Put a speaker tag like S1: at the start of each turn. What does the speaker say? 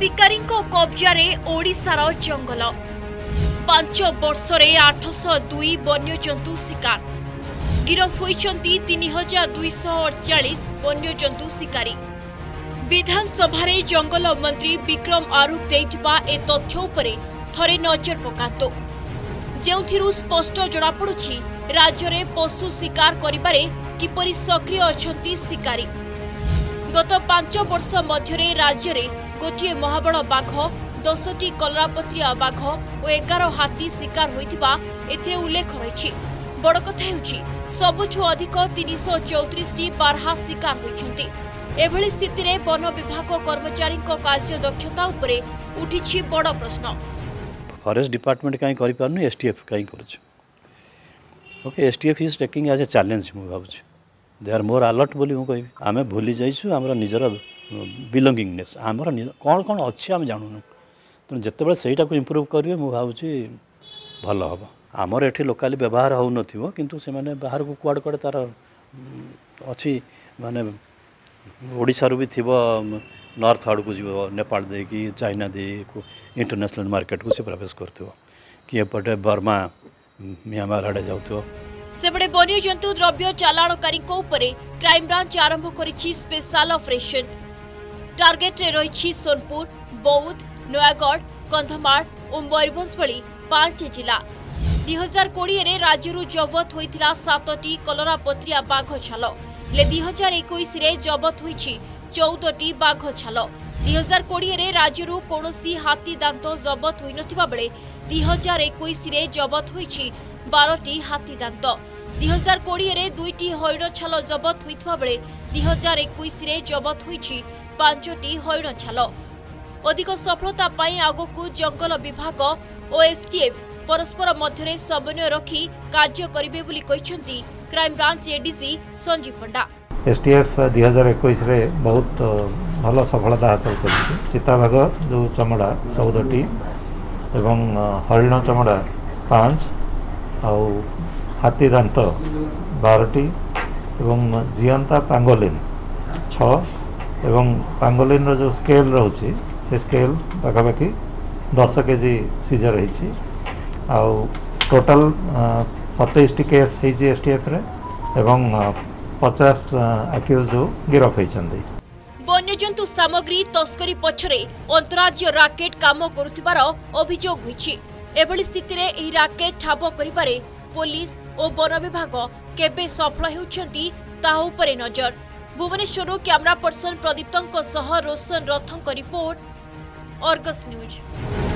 S1: शिकारी कब्जारे ओडिशार जंगल 5 वर्षरे 802 वन्यजंतु शिकार गिरफ होइछंती 3248 वन्यजंतु शिकारी। विधानसभा जंगल मंत्री विक्रम आरूख देइथिबा ए तथ्य उपरे थरे नजर पकांतु जेउथिरु स्पष्ट जणापड़ुछि राज्य में पशु शिकार करिबारे किपरि सक्रिय अछंती शिकारी। गत 5 वर्ष मध्य राज्य में गोटे महाबल बाघ 10टी कलरापत्रिया बाघ और 11 हाथी शिकार होइथिबा एथिरे उल्लेख रही। बड़ कथा हेउछि सबुठु अधिक 334टी बारहा शिकार होइछंती। एभली स्थिति रे वन विभाग कर्मचारी कार्य दक्षता उपरे उठिछि बड़ प्रश्न।
S2: फॉरेस्ट डिपार्टमेंट कहीं करि पारनु एसटीएफ कहीं करूछ। Okay STF is taking as a challenge मु भाबुछ दे आर मोर अलर्ट बोली मु कहि आमे भूली जाइछु हमर निजर बिलोंगिंगनेस हमर कोन कोन अछि हम जानुनु तो जेतेबेले सेटा को इंप्रूव करिवे मु भाबुछि भल हबो। हमर एठी लोकली व्यवहार हो नथिबो किंतु से माने बाहर को कुआड कुआड तार अछि माने ओडिसा रु भी थिबो नॉर्थ आड़ को जीव नेपाल दे कि चाइना दे को इंटरनेशनल मार्केट को से प्रवेश करथिबो कि एपटे बर्मा म्यांमार आड़े जाउथिबो।
S1: सेबडे वन्यजंतु द्रव्य चालाणकारी क्राइम ब्रांच आरंभ करिछि स्पेशल ऑपरेशन। टार्गेट रे रही सोनपुर, बौद्ध, नयागढ़, कंधमाल और मयूरभंज भली 5 जिला। 2020 रे राज्यरू जबत होइथिला 7टी कलरापत्रिया बाघ छाल ले 2021 रे जबत होइछि 14टी बाघ छाल। 2020 रे राज्यरू कोनोसी हाथी दांत जबत होई नथिबा बेले 2021 रे जबत होइछि 12टी हाथी दांत। 2020 रे 2टी हरिण छाल जबत होइथिबा बेले 2021 रे जबत होइछि 5टी हरिण छाल। अधिक सफलता पाई आगकू जंगल विभाग और एसटीएफ परस्पर मध्य समन्वय रखी कार्य करिवे बोली कहिसंती crime branch ADC Sanjeev Panda.
S3: STF 2021 रे बहुत भल सफलता हासिल करिछि। चिताबाघ जो चमड़ा 14टी एवं हरिण चमड़ा 5 आउ हाथी दांत 12टी एवं जियंता पांगोलिन 6 एवं पांगोलिन जो स्केल रोचे से स्केल पाखापाखि 10 केजी सीजर रही आउ टोटल 27 केस है एसटीएफ रे एवं 50 अक्यूज जो गिरफ होइछन्ती।
S1: वन्यजंतु सामग्री तस्करी पछरे अंतराज्य राकेट काम करुथिबार अभियोग होइछि। एभली स्थिति रे एही राकेट ठाब करिपारे पुलिस और वन विभाग केबे सफल हेउछन्ती ताहा उपरे नजर। भुवनेश्वर कैमरा पर्सन प्रदीप्तों सह रोशन रथों रिपोर्ट, अर्गस न्यूज।